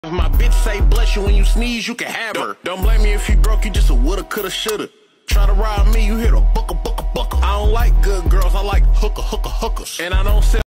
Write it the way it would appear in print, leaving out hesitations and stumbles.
If my bitch say bless you when you sneeze, you can have her. Don't blame me if you broke, you just a woulda, coulda, shoulda. Try to ride me, you hit a bucka, bucka, bucka. I don't like good girls, I like hookers. And I don't sell